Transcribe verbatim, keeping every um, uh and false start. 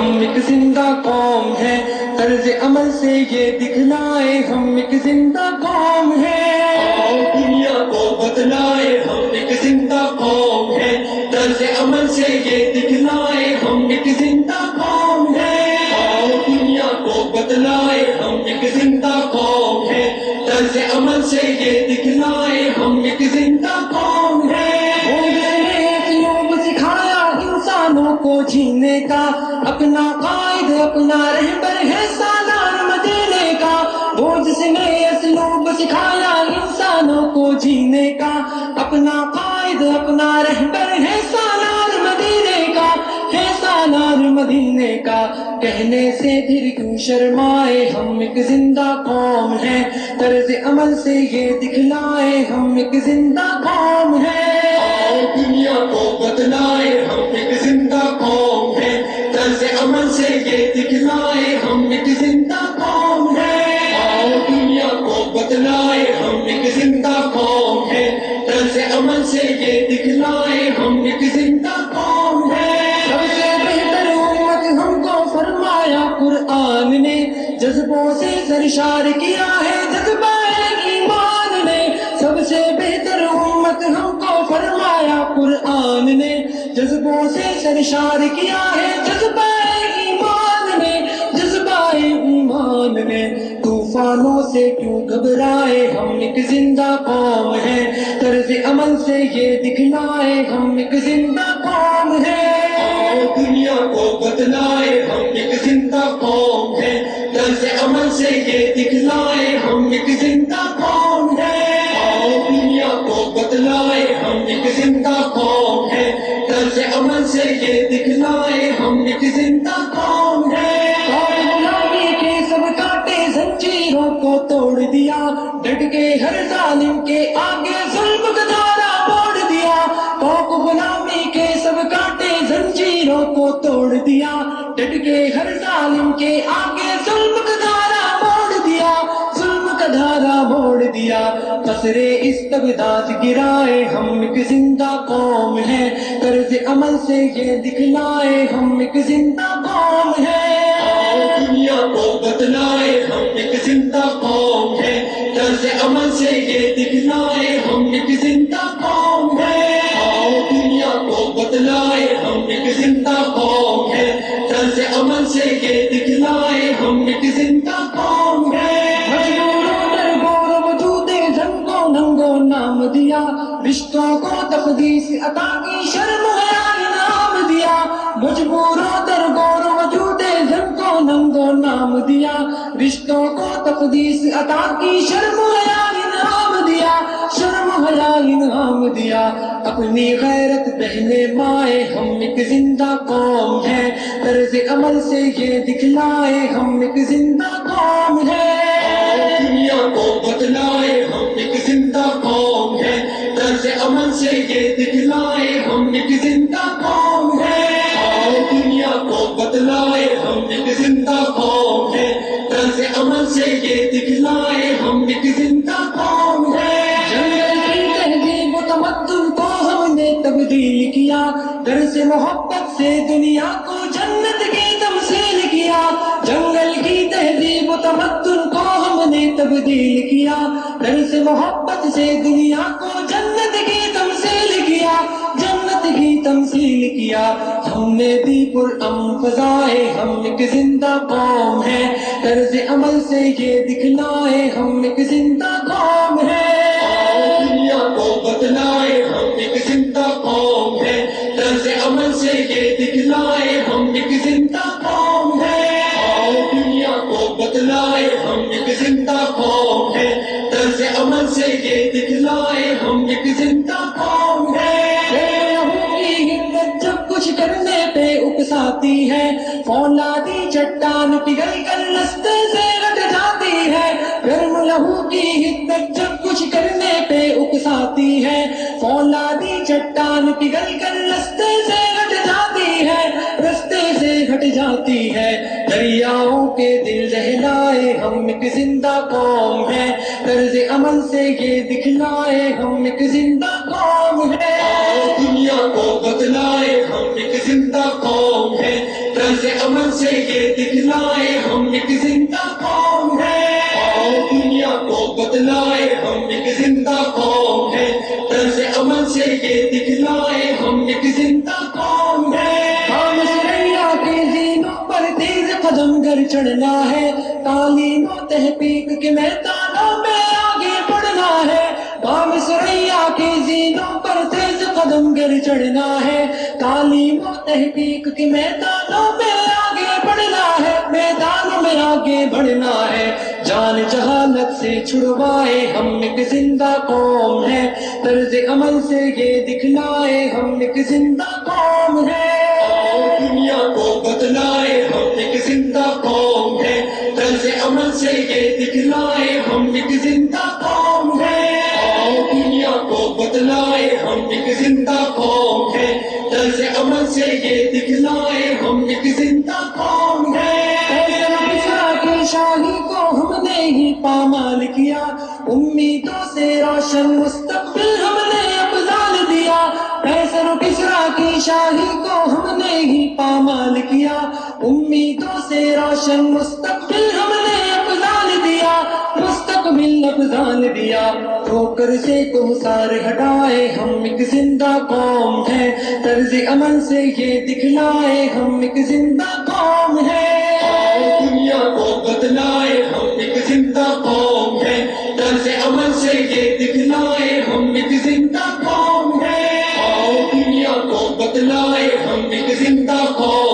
ہم ایک زندہ قوم ہے، طرز عمل سے یہ دکھلائے ہم ایک زندہ قوم ہے، آؤ دنیا کو بتلائے ہم ایک زندہ قوم ہے، طرز عمل سے یہ دکھلائے ہم ایک زندہ قوم ہے، آؤ دنیا کو بتلائے ہم ایک زندہ قوم ہے، طرز عمل سے یہ دکھلائے ہم ایک زندہ قوم ہے۔ کو جینے کا اپنا قائد اپنا رہبر ہے سالار مدینے کا، وہ جس نے اسلوب سکھایا انسانوں کو جینے کا، اپنا قائد اپنا رہبر ہے سالار مدینے کا، ہے سالار مدینے کا، کہنے سے پھر کیوں شرمائے ہم ایک زندہ قوم ہے، طرز عمل سے یہ دکھلائے ہم ایک زندہ قوم ہے، دنیا کو بتلائے ہم ایک زندہ قوم ہے، طرز عمل سے یہ دکھلائے ہم ایک زندہ قوم ہے، آؤ دنیا کو بتلائے ہم ایک زندہ قوم ہے، طرز عمل سے یہ دکھلائے ہم ایک زندہ قوم ہے۔ سب سے بہتر امت ہم کو فرمایا قرآن نے، جذبوں سے سرشار کیا ہے جذبہ ایمان نے، سب سے بہتر امت ہم کو فرمایا قرآن نے، جذبوں سے سرشار کیا ہے جذبہ ایمان نے، جذبہ ایمان نے، طوفانوں سے کیوں گھبرائے ہم ایک زندہ قوم ہے، طرز عمل سے یہ دکھلائے ہم ایک زندہ قوم ہے، آؤ دنیا کو بتلائے ہم ایک زندہ قوم ہے، طرز عمل سے یہ دکھلائے ہم ایک زندہ قوم ہے، آؤ دنیا کو بتلائے ہم ایک زندہ قوم ہے، طرز عمل سے یہ دکھلائے ہم ایک زندہ قوم ہے۔ غلامی کے سب کاٹے زنجیروں کو توڑ دیا، ڈٹ کے ہر ظالم کے آگے ظلم کا دھارا موڑ دیا، پاک غلامی کے سب کاٹے زنجیروں کو توڑ دیا، ڈٹ کے ہر ظالم کے آگے ظلم کا دھارا موڑ دیا، ظلم کا دھارا موڑ دیا، قصر استبداد گرائے ہم ایک زندہ قوم ہے، طرز عمل سے یہ دکھلائے ہم ایک زندہ قوم ہے، آؤ دنیا کو بتلائے ہم ایک زندہ قوم ہے، طرز عمل سے یہ دکھلائے ہم ایک زندہ قوم ہے، آؤ دنیا کو بتلائے ہم ایک زندہ قوم ہے، طرز عمل سے یہ دکھلائے ہم ایک زندہ قوم ہے۔ ننگو نام دیا، رشتوں کو تقدیس عطا کی شرم حیا انعام دیا، مجبوروں در گور وجود زن کو ننگو نام دیا، رشتوں کو تقدیس عطا کی شرم حیا انعام دیا، شرم حیا انعام دیا، اپنی غیرت بہنے مائے ہم ایک زندہ قوم ہے، طرز عمل سے یہ دکھلائے ہم ایک زندہ قوم ہے، دنیا کو بتلائے ہم ایک زندہ قوم ہے، طرز عمل سے یہ دکھلائے ہم ایک زندہ قوم ہے، آؤ دنیا کو بتلائے ہم ایک زندہ قوم ہے، طرز عمل سے یہ دکھلائے ہم ایک زندہ قوم ہے۔ جنگل کی تہذیب و تمدن کو ہم نے تبدیل کیا، درس محبت سے دنیا کو جنت کی تمثیل کیا، جنگل کی تہذیب و تمدن کو ہم نے تبدیل کیا، درس محبت سے دنیا کو جنت کی تمثیل کیا، جنت کی تمثیل کیا، ہم نے دی پرامن فضائے ہم ایک زندہ قوم ہے، طرز عمل سے یہ دکھلائے ہم ایک زندہ قوم ہے، آؤ دنیا کو بتلائے ہم ایک زندہ قوم ہے، طرز عمل سے یہ دکھلائے ہم ایک زندہ قوم ہے، آؤ دنیا کو بتلائے ہم ایک زندہ قوم ہے، طرز عمل سے یہ دکھلائے ہم ایک زندہ قوم ہے۔ جب کچھ کرنے پہ اکساتی ہے، فولادی چٹان پگھل کر رستے سے ہٹ جاتی ہے، گرم لہو کی حدت جب کچھ کرنے پہ اکساتی ہے، فولادی چٹان پگھل کر رستے سے ہٹ جاتی ہے، رستے سے ہٹ جاتی ہے، دریاؤں کے دل دہلائے ہم ایک زندہ قوم ہے، طرز عمل سے یہ دکھلائے ہم ایک زندہ قوم ہے، دنیا کو بتلائے ہم ایک زندہ قوم ہے، طرز طرز عمل سے یہ دکھلائے ہم ایک زندہ قوم ہے، آؤ دنیا کو بتلائے ہم ایک زندہ قوم ہے، طرز عمل سے یہ دکھلائے ہم ایک زندہ قوم ہے۔ کام سریا کے زینوں پر تیز قدم گر چڑھنا ہے، تعلیم و تحقیق کے میدانوں میں آگے بڑھنا ہے، کام سریا کے زینوں پر تیز قدم گر چڑھنا ہے، تعلیم و تحقیق کے میدانوں میں آگے بڑھنا ہے، میدانوں میں آگے بڑھنا ہے، جان جہالت سے چھڑوائے ہم ایک زندہ قوم ہے، طرز عمل سے یہ دکھلائے ہم ایک زندہ قوم ہے، آؤ دنیا کو بتلائے ہم ایک زندہ قوم ہے، طرز عمل سے یہ دکھلائے ہم ایک زندہ قوم ہے، آؤ دنیا کو بتلائے ہم ایک زندہ قوم ہے، طرز عمل سے یہ دکھلائے ہم ایک زندہ قوم ہے۔ کی شاہی کو ہم نے ہی پامال کیا، امیدوں سے روشن مستقبل ہم نے ابدال دیا، قیصر و کسریٰ کی شاہی کو ہم نے ہی پامال کیا، امیدوں سے روشن مستقبل ہم نے ابدال دیا، مستقبل ابدال دیا، ٹھوکر سے کوثر ہٹائے ہم ایک زندہ قوم ہے، طرز عمل سے یہ دکھلائے ہم ایک زندہ قوم ہے، آؤ دنیا کو بتلائے ہم ایک زندہ قوم ہے، طرز عمل سے یہ دکھلائے ہم ایک زندہ قوم ہے، آؤ دنیا کو بتلائے ہم ایک زندہ قوم